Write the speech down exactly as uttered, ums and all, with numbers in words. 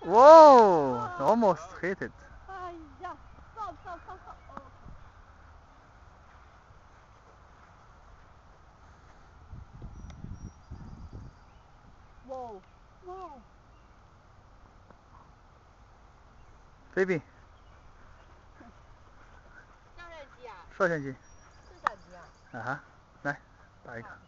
Whoa! Almost hit it. 哎呀，stop stop stop stop. Oh. Whoa. Whoa. Baby. 照相机啊？ 摄像机。 是相机啊？ 啊哈，来打一个。